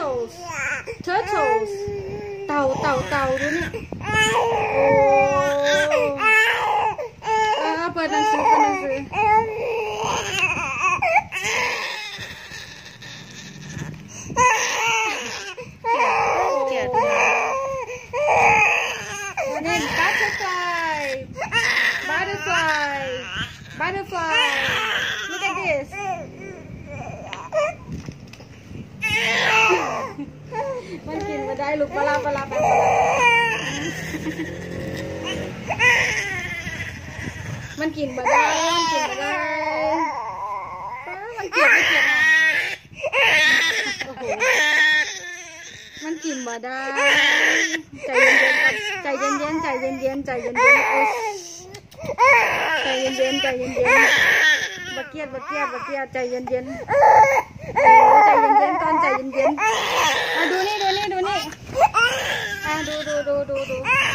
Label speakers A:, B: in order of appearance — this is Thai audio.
A: turtles turtles เต่าดูนี่โอ้เปิดหนังสือนี่ butterfly look at this มันกินมาได้ลูกปลามันกินมาได้มันเกลียดโอ้โหมันกินมาได้ใจเย็นบักเกียดใจเย็นก่อนใจเย็นดูนี่ดู